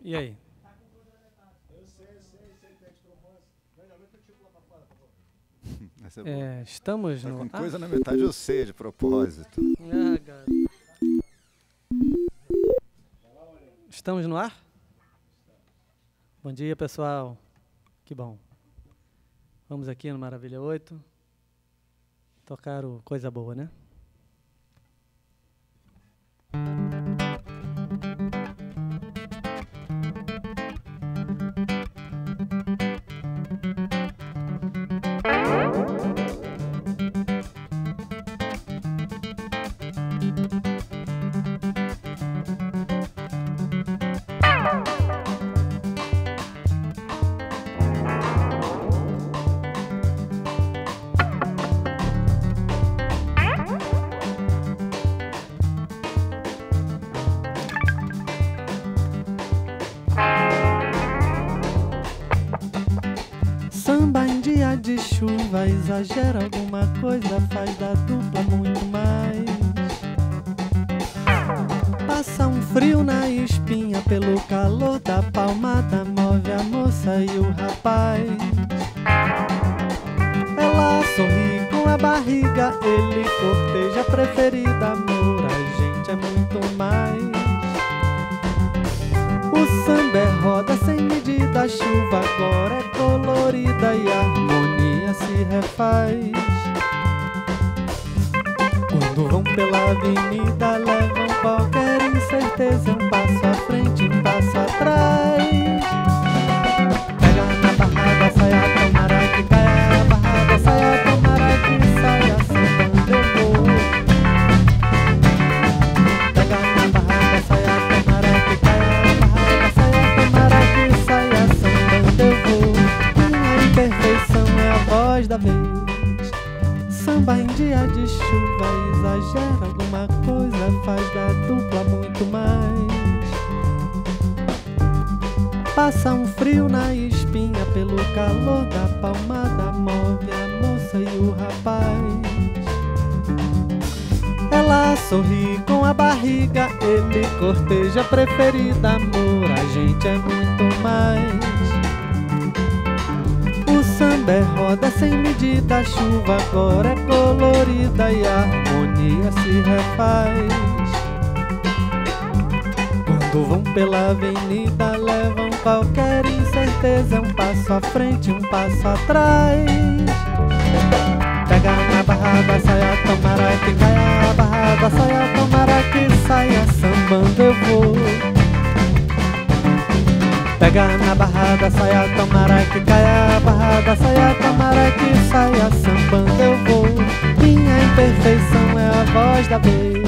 E aí? Estamos tá no... com coisa na metade, eu sei, de propósito. Cara. Estamos no ar? Bom dia, pessoal. Que bom. Vamos aqui no Maravilha 8. Tocar o Coisa Boa, né? Samba em dia de chuva, exagera alguma coisa, faz da dupla muito mais. Passa um frio na espinha, pelo calor da palmada, move a moça e o rapaz. Ela sorri com a barriga, ele corteja a preferida, amor, a gente é muito mais. O samba é roda sem medida, a chuva agora é colorida e a harmonia se refaz. Quando vão pela avenida, levam qualquer incerteza, um passo à frente, um passo atrás. Pega na barra da saia, tomara que caia a barra da saia, tomara que saia, sambando eu vou. Pega na barra da saia, tomara que caia a barra da saia, tomara que saia, sambando eu vou. Minha imperfeição é a voz da vez. Samba em dia de chuva, exagera alguma coisa, faz da dupla muito mais. Passa um frio na espinha, pelo calor da palmada, move a moça e o rapaz. Ela sorri com a barriga, ele corteja a preferida, amor, a gente é muito mais. O samba é roda sem medida, a chuva agora é colorida e a harmonia se refaz. Quando vão pela avenida, levam qualquer incerteza, um passo à frente, um passo atrás. Pega na barra da saia, tomara que caia a barra da saia, tomara que saia, sambando eu vou. Pega na barra da saia, tomara que caia a barra da saia, tomara que saia, sambando eu vou. Minha imperfeição é a voz da vez.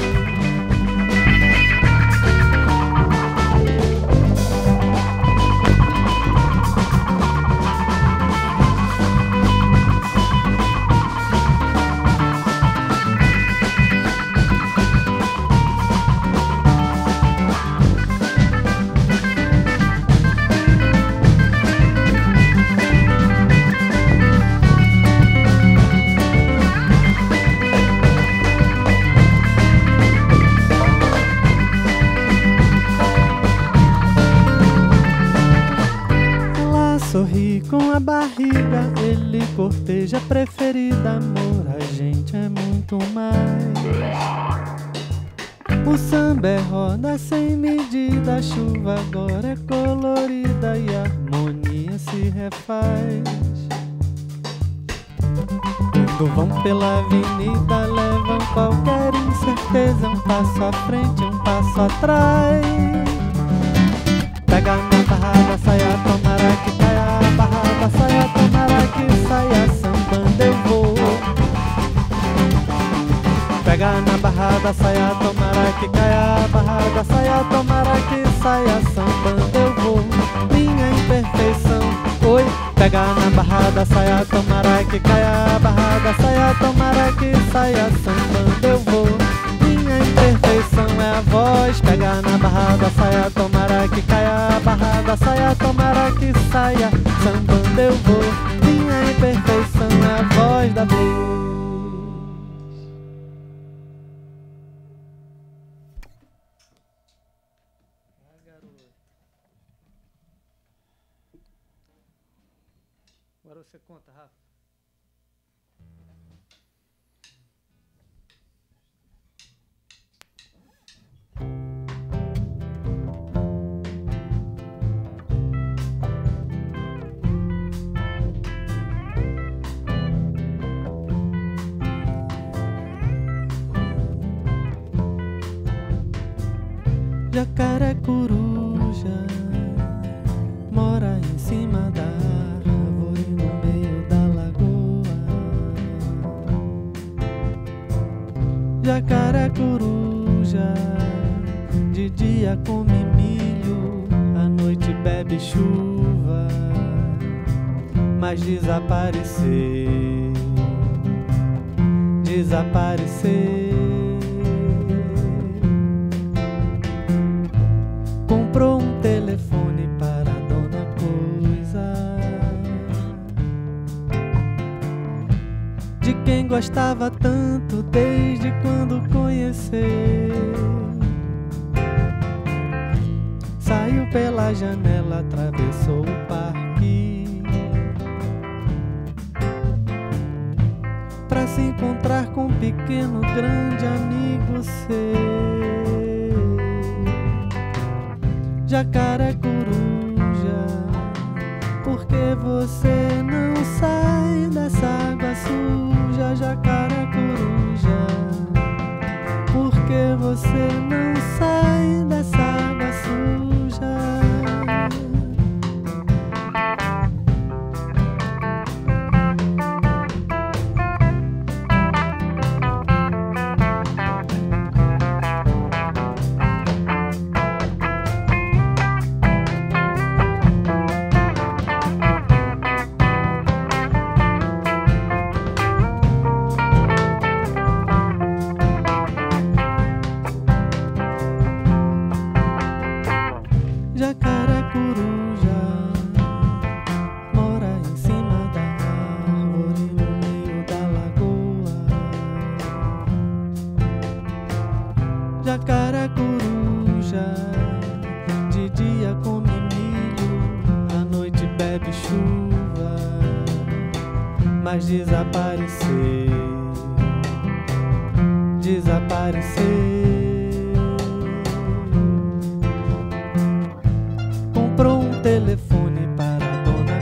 Sorri com a barriga, ele corteja a preferida, amor, a gente é muito mais. O samba é roda sem medida, a chuva agora é colorida e a harmonia se refaz. Quando vão pela avenida, levam qualquer incerteza, um passo à frente, um passo atrás. Pega na barra da saia, tomara que caia a barra da saia, tomara que saia, sambando eu vou. Pega na barra da saia, tomara que caia a barra da saia, tomara que saia, sambando eu vou. Minha imperfeição, oi. Pega na barra da saia, tomara que caia a barra da saia, tomara que saia, sambando eu vou. Minha imperfeição é a voz. Pega na barra da saia, tomara que caia a barra da saia, tomara que saia, sambando eu vou. Minha imperfeição é a voz da vez. Agora você conta, Rafa. Jacaré coruja mora em cima da árvore no meio da lagoa. Jacaré coruja de dia come milho, à noite bebe chuva, mas desaparecer, desaparecer. Comprou um telefone para a dona Coisa, de quem gostava tanto desde quando conheceu. Saiu pela janela, atravessou o parque pra se encontrar com um pequeno, grande amigo seu. Jacaré coruja, por que você não sai dessa água suja? Jacaré coruja, por que você não sai dessa água suja? Jacaré coruja mora em cima da árvore no meio da lagoa. Jacaré coruja de dia come milho, à noite bebe chuva, mas desaparecer, desaparecer. Comprou um telefone para a dona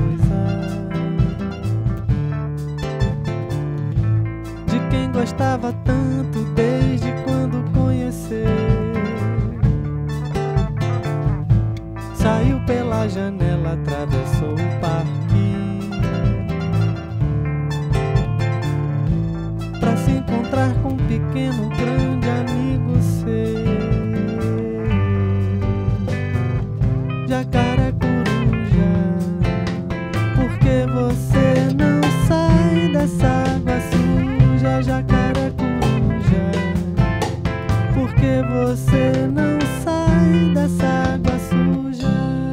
Coisa, de quem gostava tanto desde quando conheceu. Saiu pela janela, atravessou o parque pra se encontrar com um pequeno, grande amigo seu. Jacaré coruja, por que você não sai dessa água suja? Jacaré coruja, por que você não sai dessa água suja?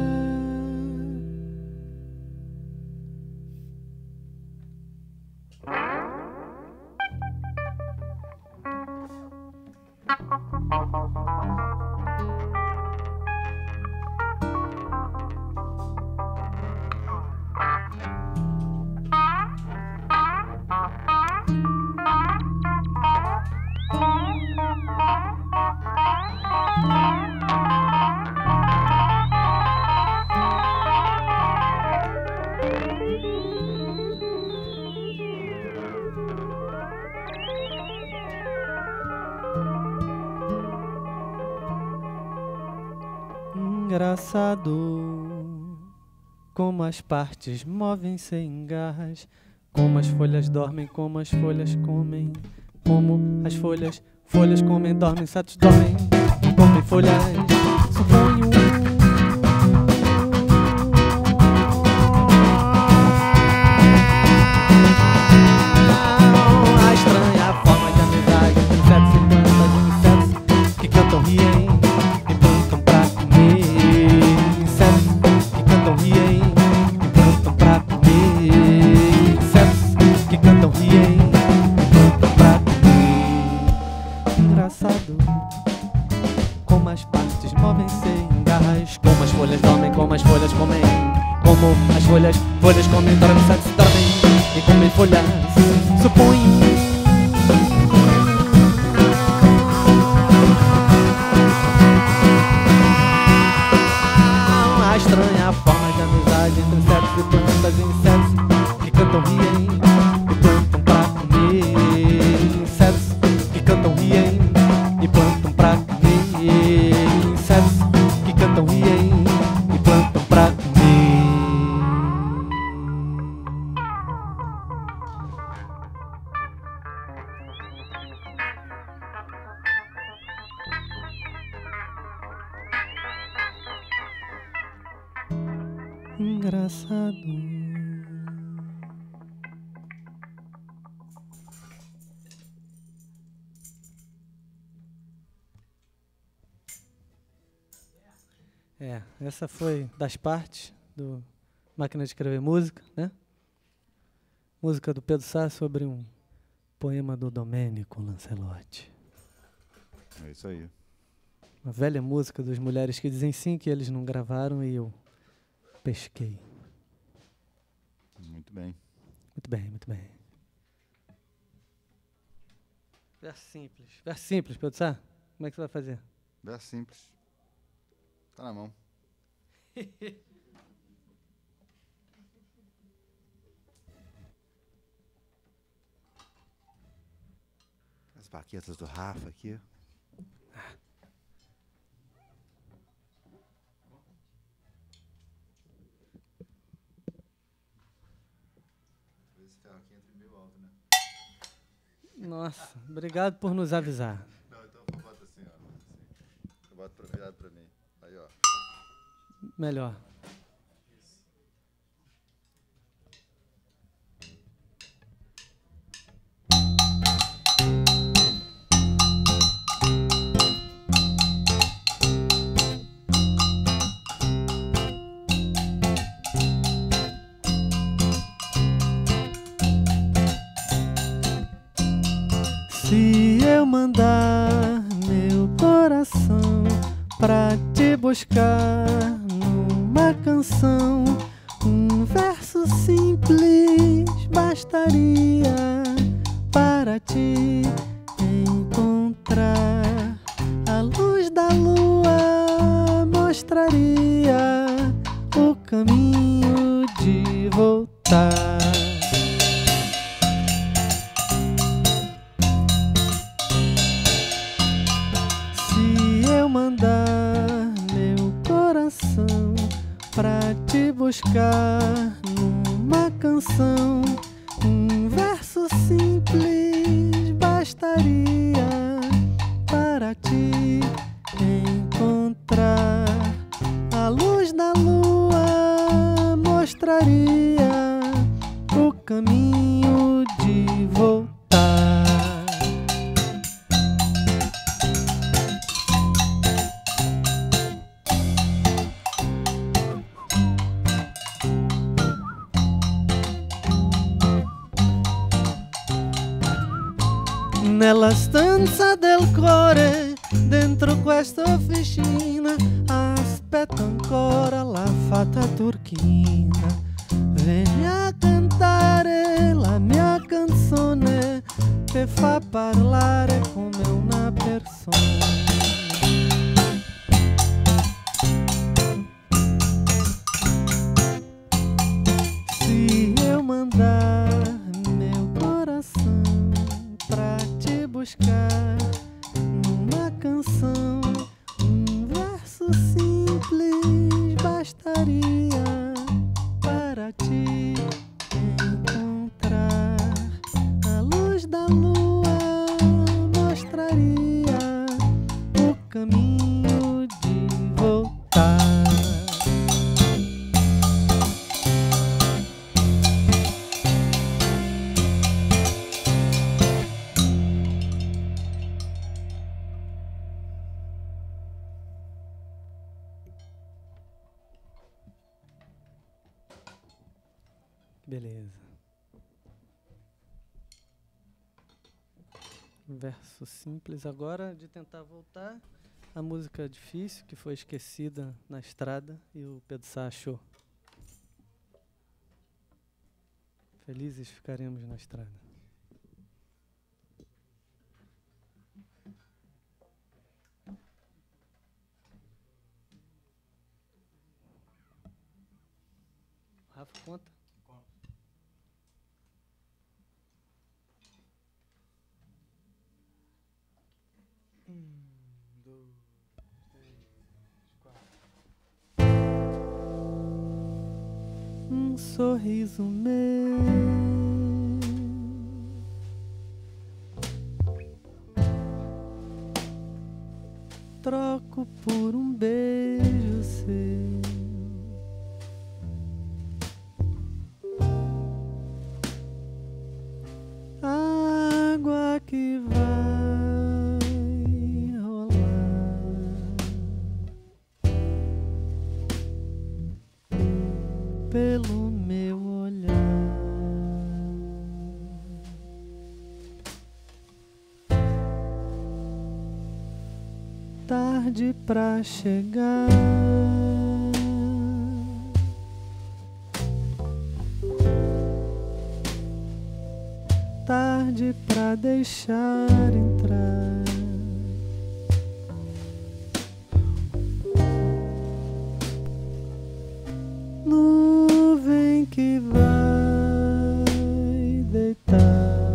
Engraçado como as partes movem-se em garras, como as folhas dormem, como as folhas comem, como as folhas comem, dormem, insetos dormem, comem folhas, suponho. A estranha forma de amizade entre insetos e plantas, insetos que cantam, riem e plantam pra comer. Insetos que cantam, riem e plantam pra comer. Insetos que cantam, riem e plantam pra comer. Engraçado como as partes folhas comem, dormem, se dormem e comem folhas. Suponho a estranha forma de amizade entre insetos e plantas e insetos que cantam, riem e plantam pra comer. Insetos que cantam, riem e plantam pra comer. Insetos que cantam, riem e plantam pra comer. Engraçado. Essa foi das partes do Máquina de Escrever Música, né? Música do Pedro Sá sobre um poema do Domênico Lancelotti. É isso aí. Uma velha música dos Mulheres que Dizem Sim, que eles não gravaram e eu pesquei. Muito bem. Muito bem, muito bem. Verso simples, Pedro Sá. Como é que você vai fazer? Verso simples. Tá na mão. As baquetas do Rafa aqui. Esse ferro aqui entra meio alto, né? Nossa, obrigado por nos avisar. Não, então eu boto assim, ó. Assim. Eu boto virado pra mim. Aí, ó. Melhor. Se eu mandar meu coração pra te buscar numa canção, um verso simples bastaria para te encontrar. A luz da lua mostraria o caminho de voltar. Mandar meu coração pra te buscar numa canção, um verso simples bastaria para te encontrar. A luz da lua mostraria o caminho de voltar. Nella stanza del cuore, dentro questa officina, aspetto ancora la fata turchina. Vieni a cantare la mia canzone che fa parlare come una persona. Se eu mandar meu coração pra te buscar numa canção, um verso simples bastaria para te encontrar. A luz da lua mostraria o caminho de voltar. Beleza. Verso simples agora de tentar voltar a música difícil que foi esquecida na estrada e o Pedro Sá achou. Felizes ficaremos na estrada. Rafa, conta. Um sorriso meu, troco por um beijo seu. Água que vai rolar pelo meu olhar. Tarde pra chegar, tarde pra deixar entrar. Nuvem que vai deitar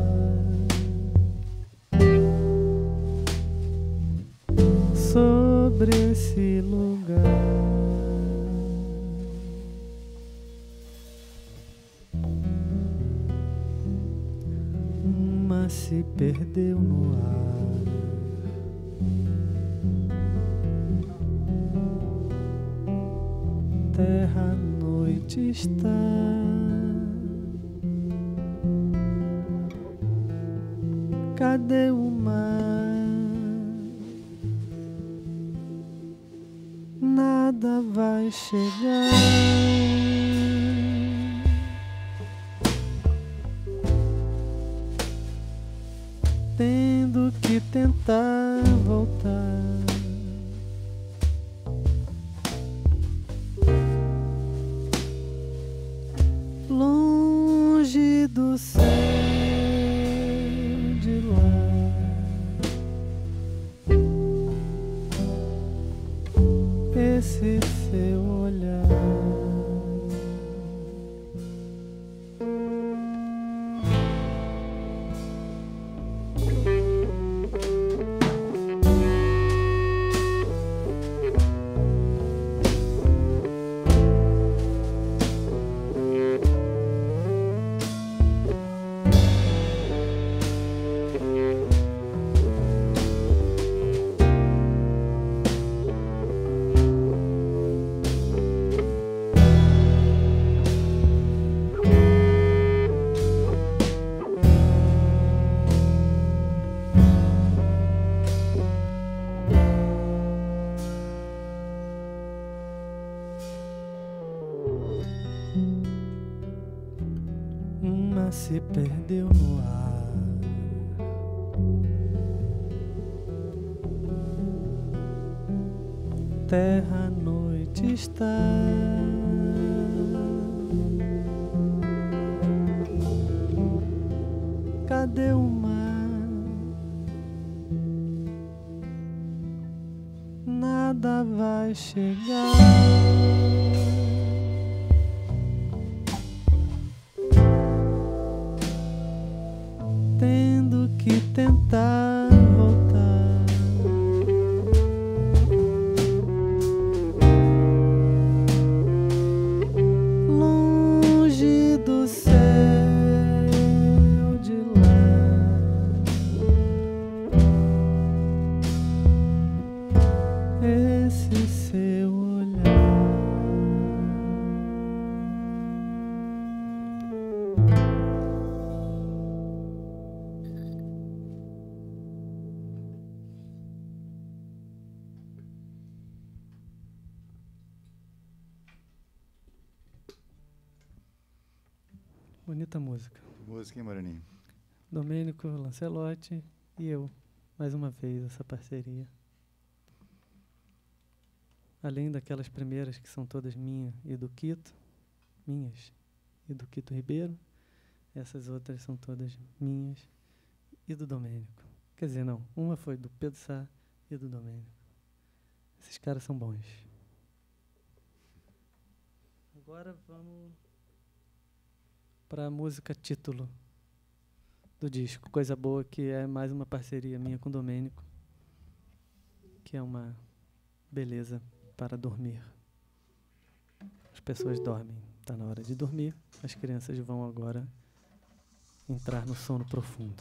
sobre esse lugar. Uma se perdeu no ar. Terra, noite está. Cadê o mar? Nada vai chegar. Tendo que tentar voltar. Longe do céu de lá, esse seu olhar. Uma se perdeu no ar. Terra, noite está. Cadê o mar? Nada vai chegar. Tendo que tentar voltar. Longe do céu de lá, esse seu olhar. Bonita música. Música, hein, Moreninho? Domênico Lancelotti e eu, mais uma vez, essa parceria. Além daquelas primeiras que são todas minhas e do Quito Ribeiro, Essas outras são todas minhas e do Domênico. Quer dizer, não. Uma foi do Pedro Sá e do Domênico. Esses caras são bons. Agora vamos para a música título do disco. Coisa Boa, que é mais uma parceria minha com o Domênico, que é uma beleza para dormir. As pessoas dormem. Está na hora de dormir. As crianças vão agora entrar no sono profundo.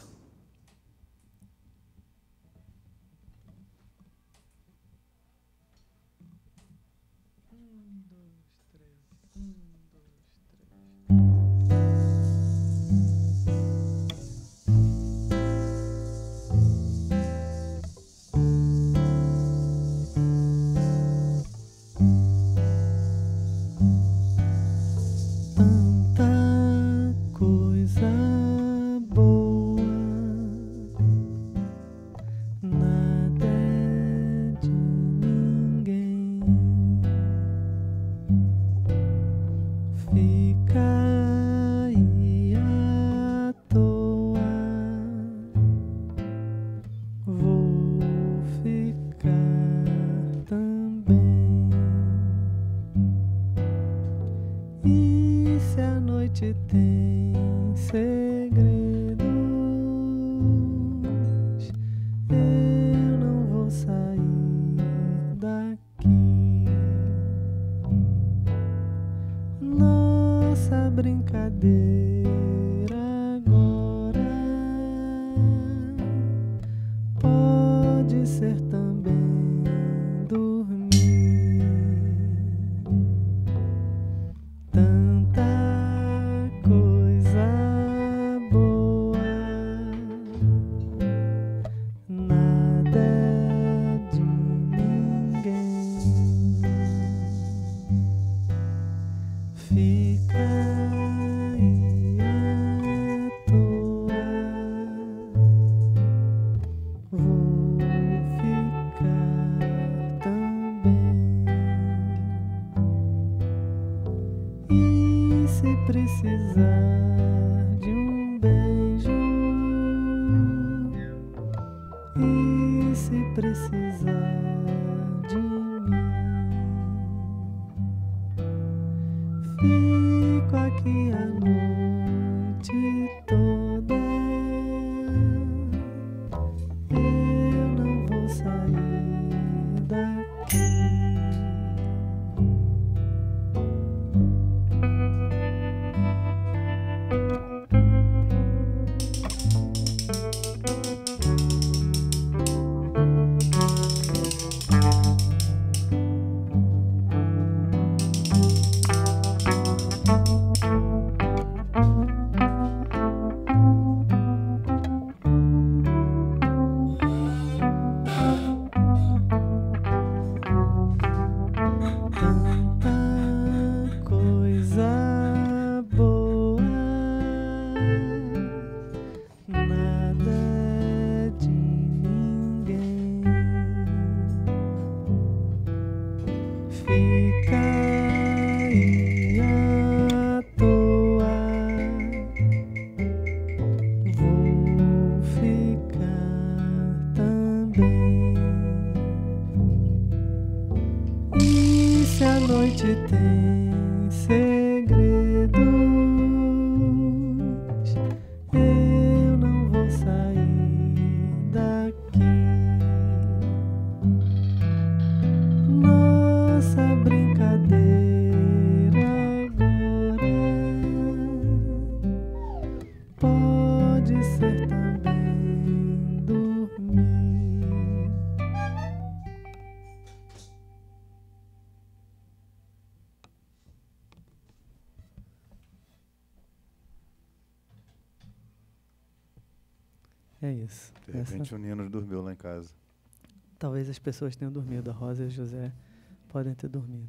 É isso. De repente o Nino dormiu lá em casa. Talvez as pessoas tenham dormido. A Rosa e o José podem ter dormido.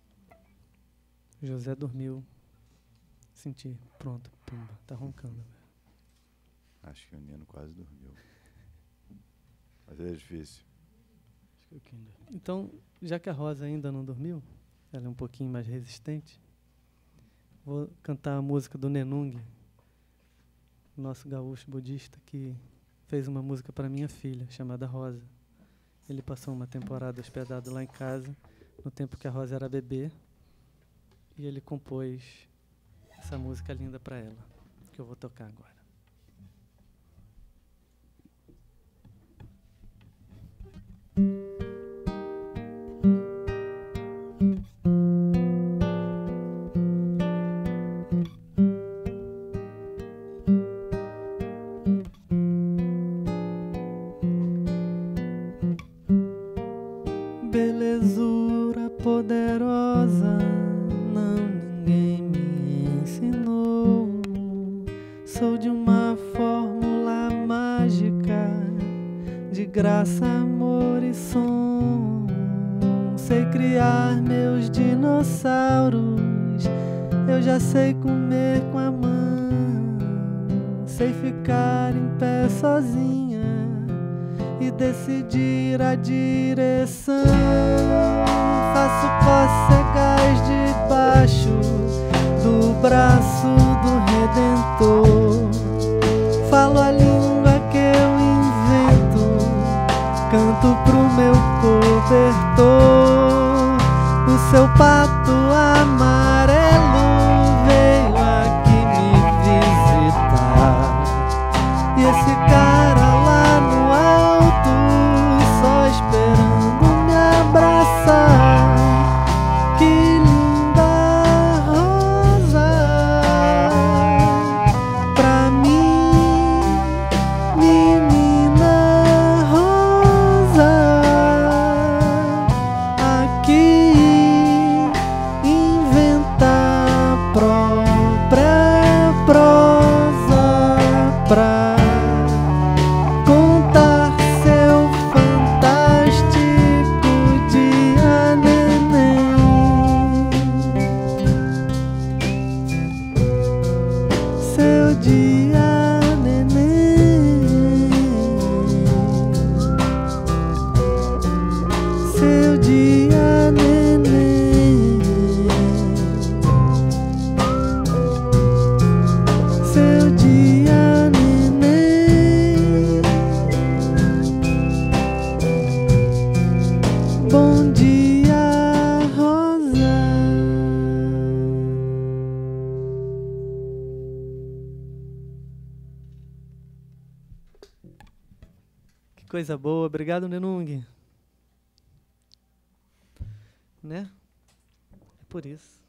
O José dormiu. Senti. Pronto. Pumba. Tá roncando. Acho que o Nino quase dormiu. Mas é difícil. Então, já que a Rosa ainda não dormiu, ela é um pouquinho mais resistente, vou cantar a música do Nenung, nosso gaúcho budista, que fez uma música para minha filha, chamada Rosa. Ele passou uma temporada hospedado lá em casa, no tempo que a Rosa era bebê, e ele compôs essa música linda para ela, que eu vou tocar agora. Belezura poderosa, não ninguém me ensinou. Sou de uma fórmula mágica, de graça, amor e som. Sei criar meus dinossauros, eu já sei comer com a mão. Sei ficar em pé sozinha e decidir a direção. Faço cócegas debaixo do braço do Redentor. Falo a língua que eu invento, canto pro meu cobertor. O seu pato amarelo veio aqui me visitar, e esse cara lá no alto só esperando me abraçar. Que linda rosa pra mim, menina rosa. Aqui inventa a própria prosa pra contar seu fantástico dia, neném. Seu dia, neném. Seu dia, neném. Seu dia, neném. Bom dia, Rosa. Que coisa boa. Obrigado, Nenung. Né? É por isso.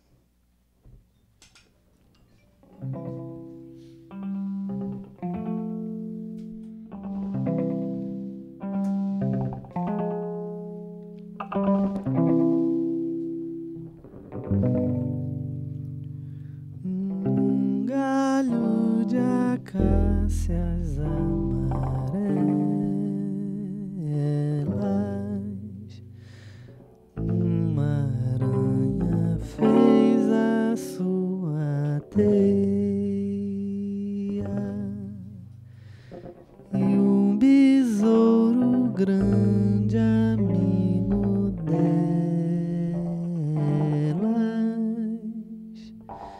Galho de acácias amarelas, uma aranha fez a sua teia, e um besouro grande amigo delas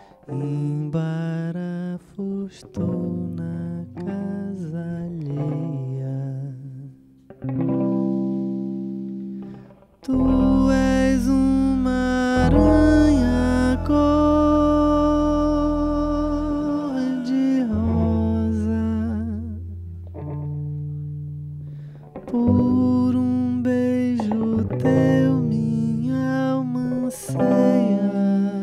embarafustou na casa alheia. Tu és uma aranha cor-de-rosa, por um beijo teu minha alma anseia.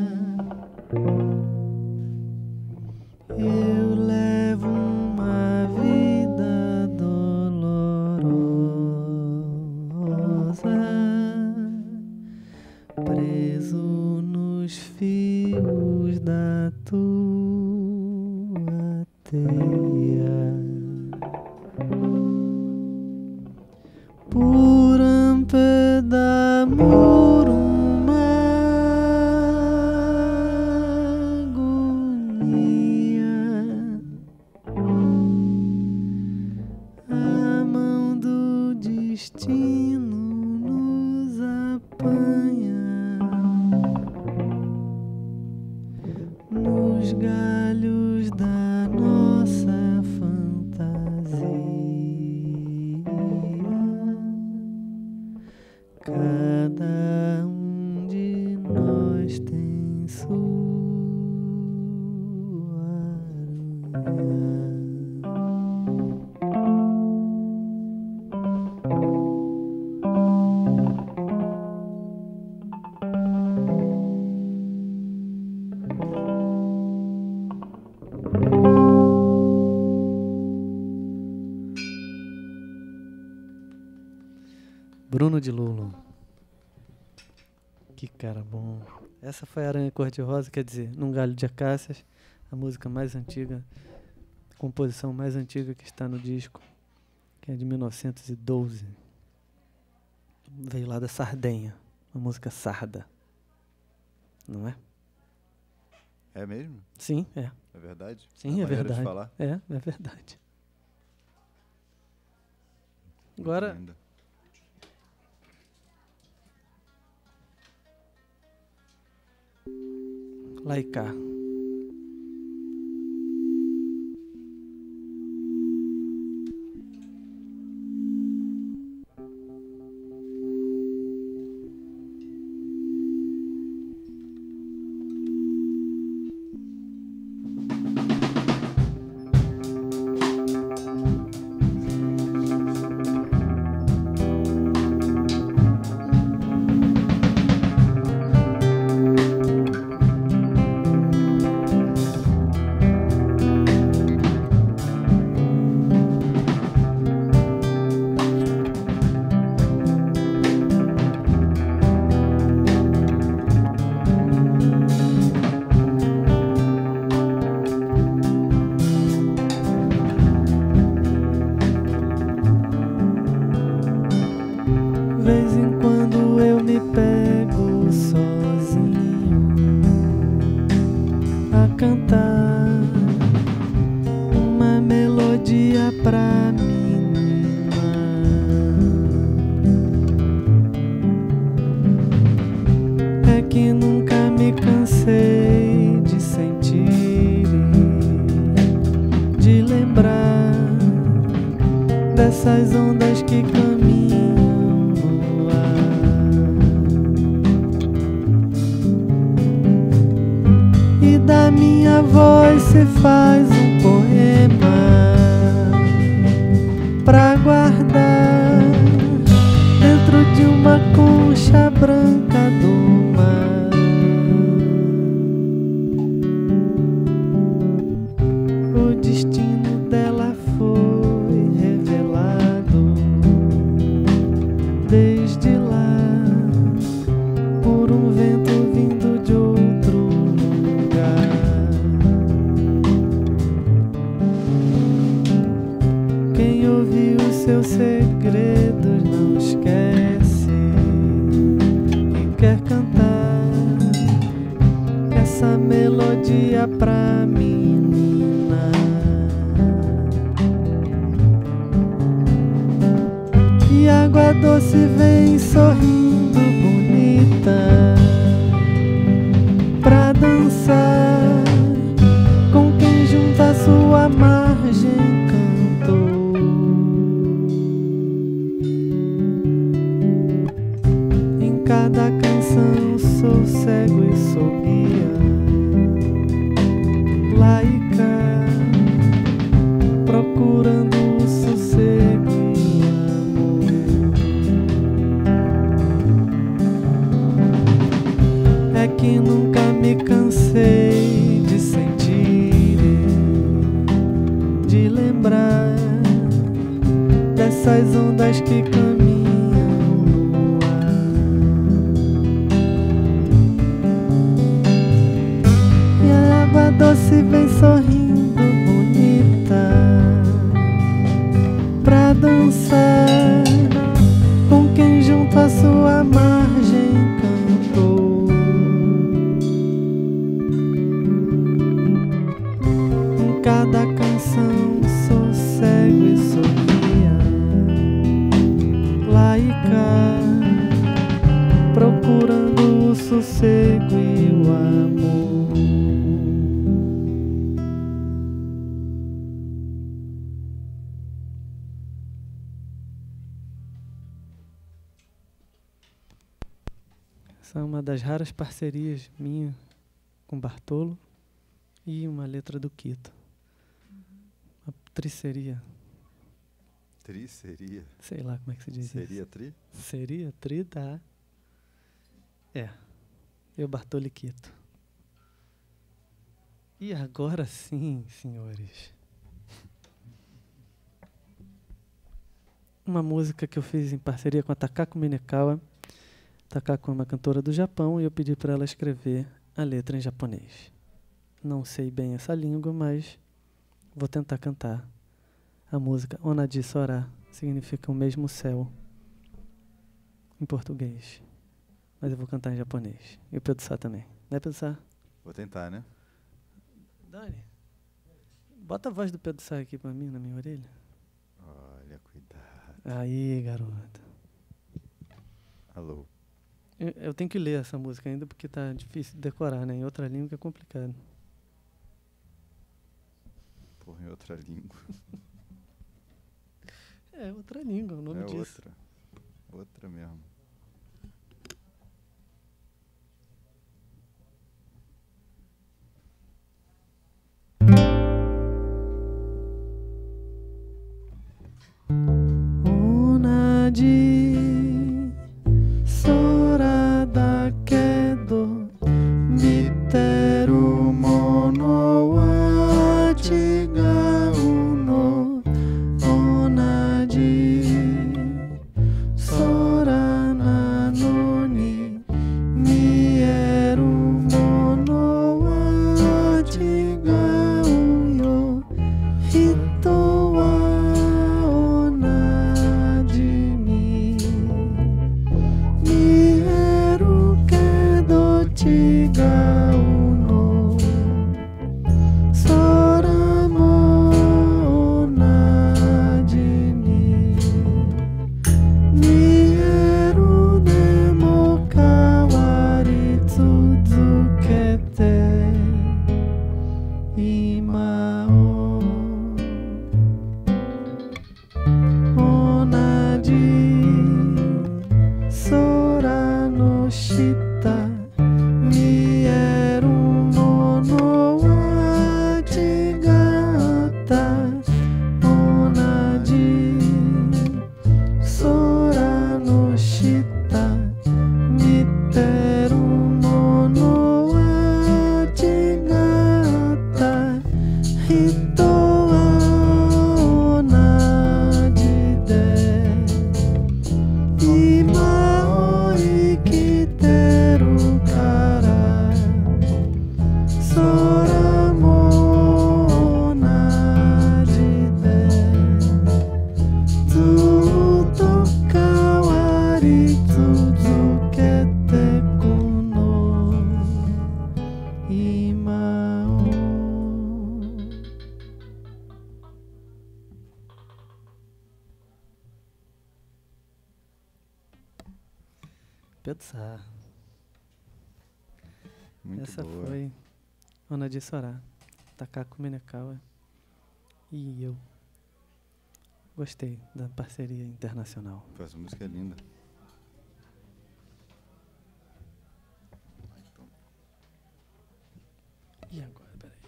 Eu levo uma vida dolorosa, preso nos fios da tua teia. Por amor, uma agonia, a mão do destino nos apanha nos galhos da nossa Bruno de Lulo. Que cara bom. Essa foi a Aranha Cor-de-Rosa, quer dizer, Num Galho de Acácias, a música mais antiga, a composição mais antiga que está no disco, que é de 1912. Veio lá da Sardenha, uma música sarda. Não é? É mesmo? Sim, é. É verdade? Sim, é verdade. De falar? É verdade. Agora, Linda. lá e cá. Dessas ondas que caminham no ar, e da minha voz se faz um poema pra guardar dentro de uma concha branca do mar. O destino dela foi desde lá, por um vento vindo de outro lugar. Quem ouviu seus segredos não esquece e quer cantar essa melodia pra menina. E água doce vem sorrindo bonita pra dançar com quem junto à sua margem cantou. Em cada canção sou cego e sou guia, lá e cá, procurando o sossego. Que nunca me cansei de sentir, de lembrar dessas ondas que caminham no ar. E a água doce vem sorrindo bonita pra dançar com quem junto à sua margem cantou. Cada canção sou cego e sou guia, lá e cá, procurando o sossego e o amor. Essa é uma das raras parcerias minha com Bartolo e uma letra do Quito. A triceria. Triceria? Sei lá como é que se diz Seria isso. tri? Seria tri, tá? É. Eu, Bartolo e Quito. E agora sim, senhores. uma música que eu fiz em parceria com a Takako Minekawa. Takako é uma cantora do Japão e eu pedi para ela escrever a letra em japonês. Não sei bem essa língua, mas vou tentar cantar. A música Onaji Sora significa o mesmo céu em português. Mas eu vou cantar em japonês. E o Pedro Sá também. Né, Pedro Sá? Vou tentar, né? Dani, bota a voz do Pedro Sá aqui pra mim, na minha orelha. Olha, cuidado. Aí, garoto. Alô. Eu tenho que ler essa música ainda porque tá difícil de decorar, né? Em outra língua é complicado. Porra, em outra língua. É outra língua, o nome disso. Outra mesmo. Onaji sora dakedo miteru mono wa chigau no. Onaji sora na no ni mieru mono wa chigau yo. Hito wa chigau no sora mo onaji ni mieru demo kawari tsuzukete ima o onaji sora no shita mieru mono wa chigata. Onaji sora no shita miteru mono wa chigata. Hito wa onaji de ima o ikiteru kara sora mo onaji de zuto kawari tsuzukete kuno ima o. Pedro Sá. Muito Essa boa. foi Onaji Sora, Takako Minekawa e eu. Gostei da parceria internacional. Pô, essa música é linda. E agora, peraí.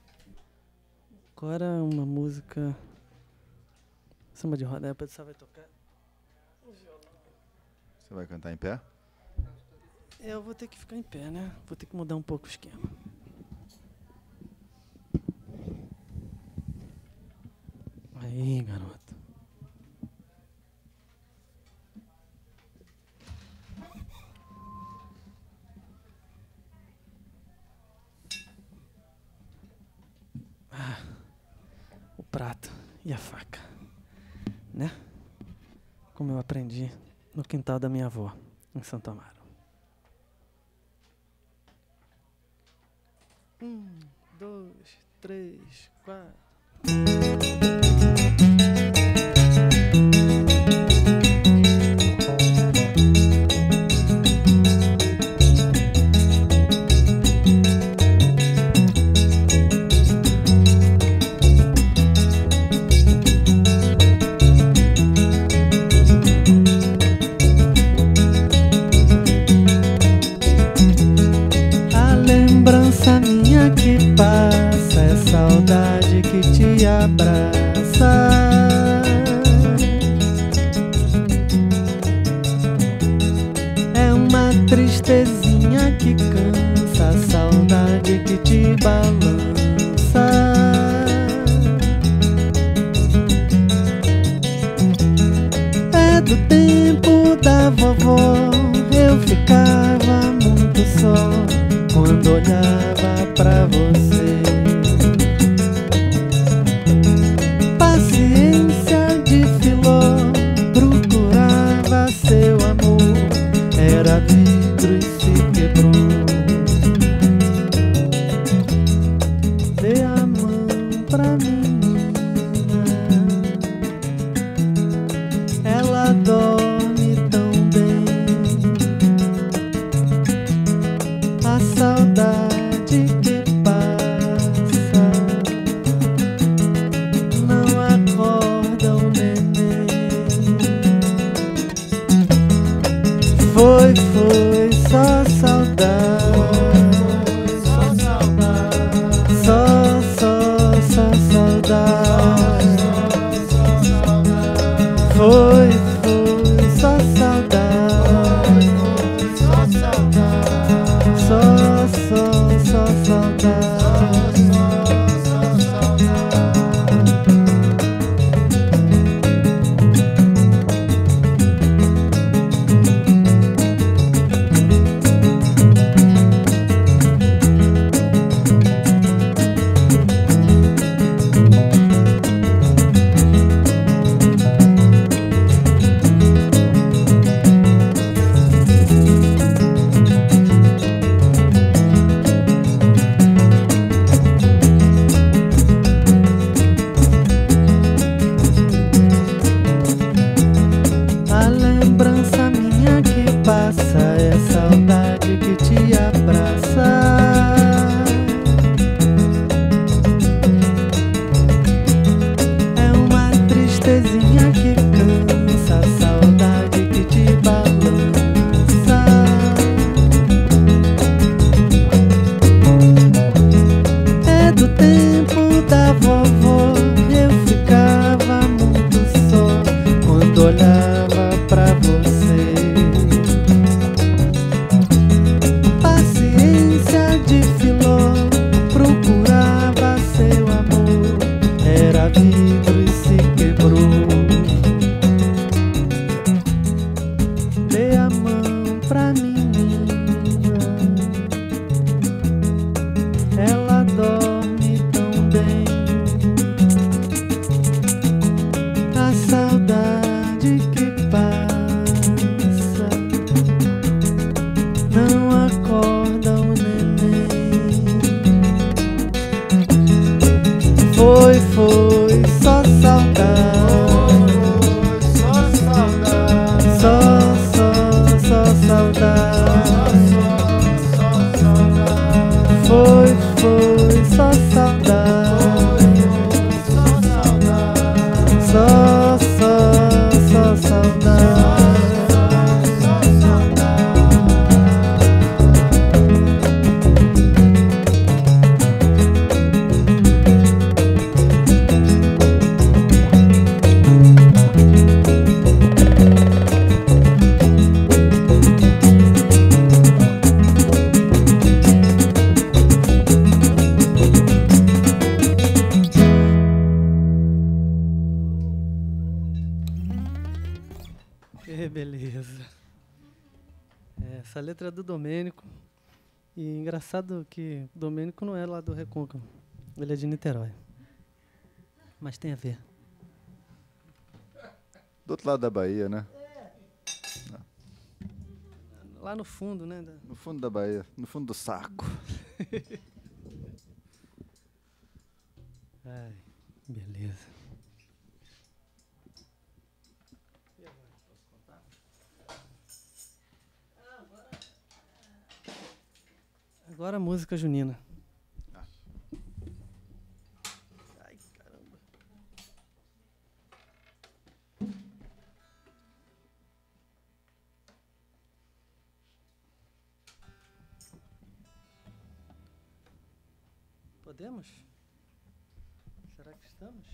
Agora uma música samba de roda. Aí o Pedro Sá vai tocar. Você vai cantar em pé? Eu vou ter que ficar em pé, né? Vou ter que mudar um pouco o esquema. Aí, garoto. O prato e a faca, né? Como eu aprendi no quintal da minha avó, em Santo Amaro. 1, 2, 3, 4. Lembrança minha que passa, é saudade que te abraça. É uma tristezinha que cansa, a saudade que te balança. pra menina, ela dorme tão bem. A saudade que passa não acorda o neném. Foi só saudade. Só saudade. Foi só saudade. Só saudade. A lembrança minha que passa é saudade que te abraça. É uma tristezinha que cansa, saudade que te balança. É do tempo da vovó, eu ficava muito só quando olhava pra você. Paciência de filó, procurava seu amor, era vidro e se quebrou. Dê a mão pra menina, ela dorme tão bem. A saudade que passa não acorda o neném. Foi só saudade. Só saudade. Foi só saudade. Só saudade. Que beleza. Essa letra é do Domênico. E engraçado que o Domênico não é lá do Recôncavo. Ele é de Niterói. Mas tem a ver. Do outro lado da Bahia, né? Lá no fundo, né? No fundo da Bahia, no fundo do saco. Ai, beleza. Agora a música junina. Ai, caramba. Podemos? Será que estamos?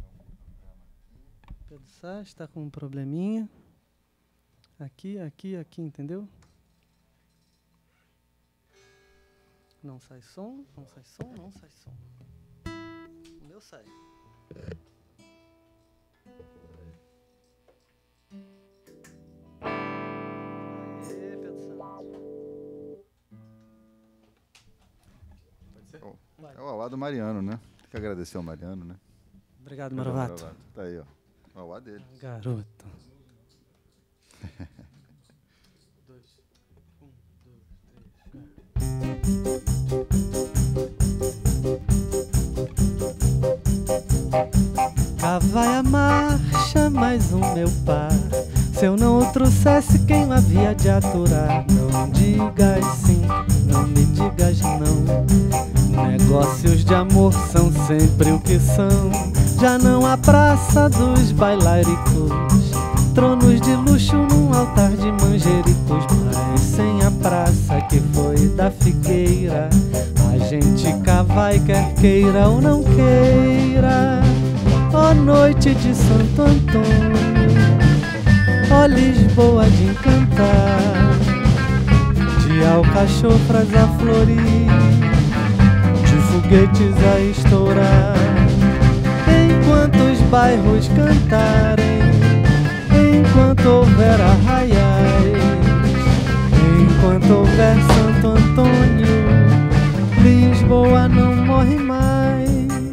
Pedro Sá está com um probleminha. Aqui, entendeu? Não sai som, não sai som, não sai som. O meu sai. Aê, Pedro Santos. Pode ser? Vai. É o Auá do Mariano, né? Tem que agradecer ao Mariano, né? Obrigado, Maravato. Tá aí, ó. O Auá dele. Garoto. 2, 1, 2, 3, 4. Cá vai a marcha, mais um meu par. Se eu não o trouxesse, quem o havia de aturar? Não digas sim, não me digas não. Negócios de amor são sempre o que são. Já não há praça dos bailaricos, tronos de luxo num altar de manjericos. Mas sem a praça que foi da figueira, a gente cá vai, quer queira ou não queira. Ó noite de Santo Antônio, ó Lisboa de encantar, de alcachofras a florir, de foguetes a estourar. Enquanto os bairros cantarem, enquanto houver arraiais, enquanto houver Santo Antônio, Lisboa não morre mais.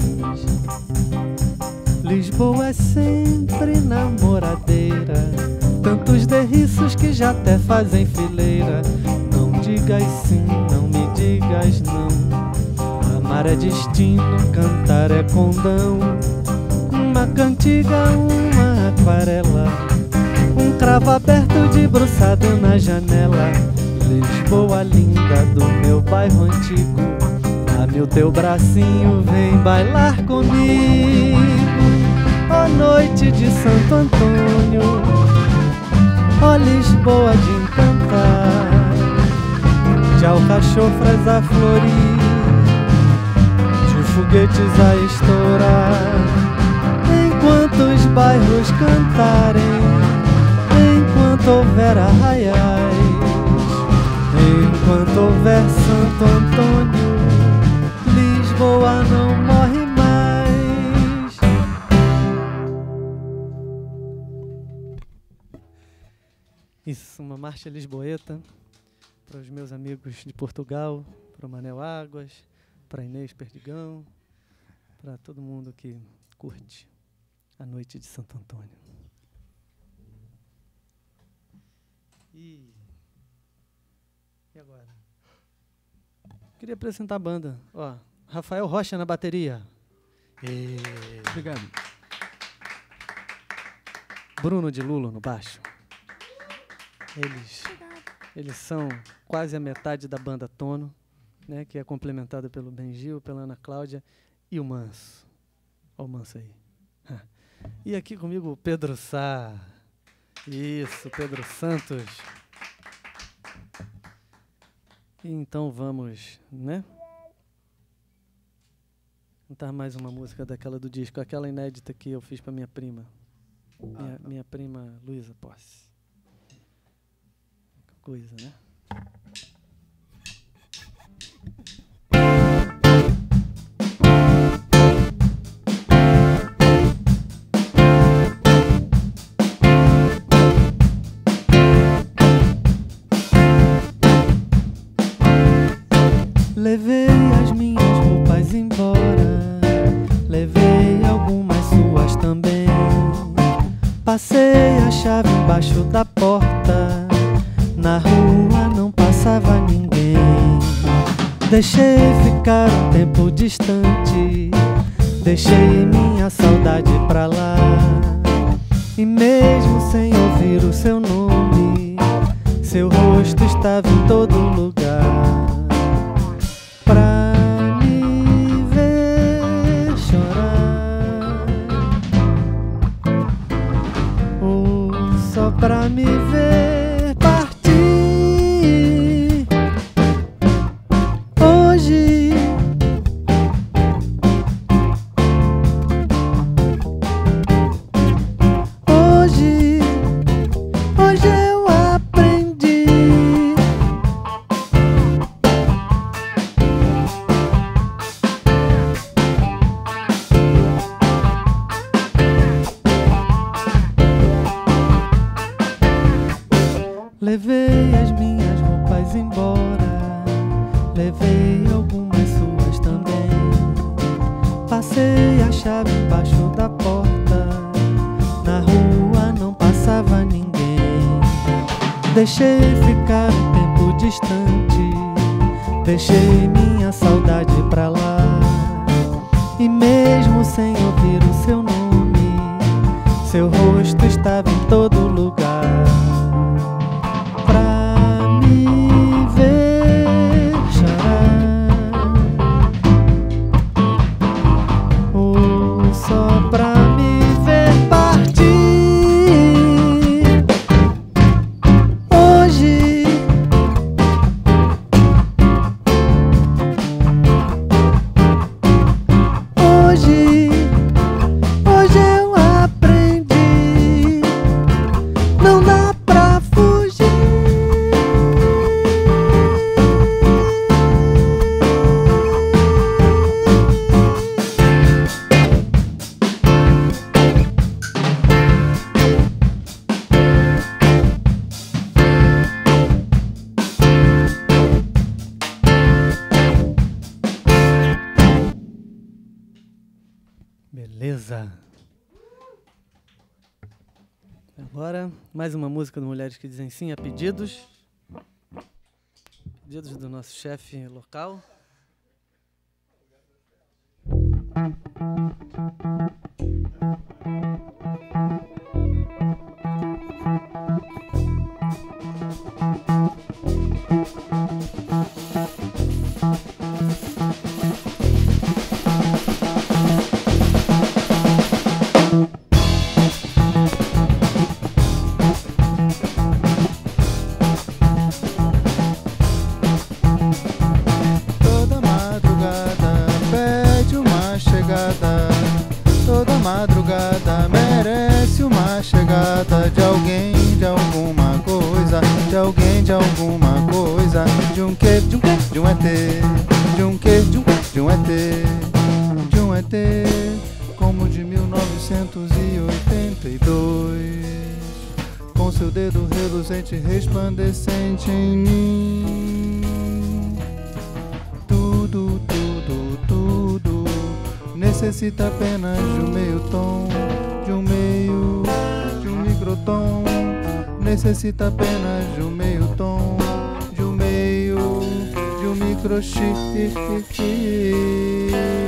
Lisboa é sempre namoradeira, tantos derriços que já até fazem fileira. Não digas sim, não me digas não. Amar é destino, cantar é condão. Uma cantiga, uma aquarela, um cravo aberto debruçado na janela. Lisboa linda do meu bairro antigo, dá-me o teu bracinho, vem bailar comigo. Ó noite de Santo Antônio, ó Lisboa de encantar, de alcachofras a florir, de foguetes a estourar. Enquanto os bairros cantarem, enquanto houver arraiais, enquanto houver Santo Antônio, Lisboa não morre mais. Isso, uma marcha lisboeta para os meus amigos de Portugal, para o Manel Águas, para Inês Perdigão, para todo mundo que curte a noite de Santo Antônio. E agora? Queria apresentar a banda. Ó, Rafael Rocha na bateria. Obrigado. Bruno de Lulo no baixo. Eles são quase a metade da banda Tono, né, que é complementada pelo Benjil, pela Ana Cláudia e o Manso. Ó o Manso aí. E aqui comigo o Pedro Sá. Isso, Pedro Santos. E então vamos, né? Cantar mais uma música daquela do disco, aquela inédita que eu fiz para minha prima. Minha prima Luísa Posse. Coisa, né? Levei as minhas roupas embora, levei algumas suas também. Passei a chave embaixo da porta, na rua não passava ninguém. Deixei ficar um tempo distante, deixei minha saudade pra lá. E mesmo sem ouvir o seu nome, seu rosto estava em todo lugar. Pra me ver chorar, ou só pra me ver partir. Hoje eu aprendi. Levei as minhas roupas embora, levei algumas suas também. Passei a chave embaixo da porta, na rua não passava ninguém. Deixei ficar um tempo distante, deixei minha saudade pra lá. E mesmo sem ouvir o estava em todo lugar pra me ver chorar, ou só pra me ver partir. Hoje eu aprendi, não dá pra fugir. Beleza. Agora, mais uma música do Mulheres que Dizem Sim a pedidos. Pedidos do nosso chefe local. Toda madrugada pede uma chegada, toda madrugada merece uma chegada de alguém, de alguma coisa, de alguém, de alguma coisa, de um quê, de um quê, de um ET, de um quê, de um quê, de um ET, de um ET, como de 1982, com seu dedo reluzente resplandecente em mim. Tudo, tudo, tudo necessita apenas de um meio tom, de um meio, de um microtom. Necessita apenas de um meio tom, de um meio, de um microchip.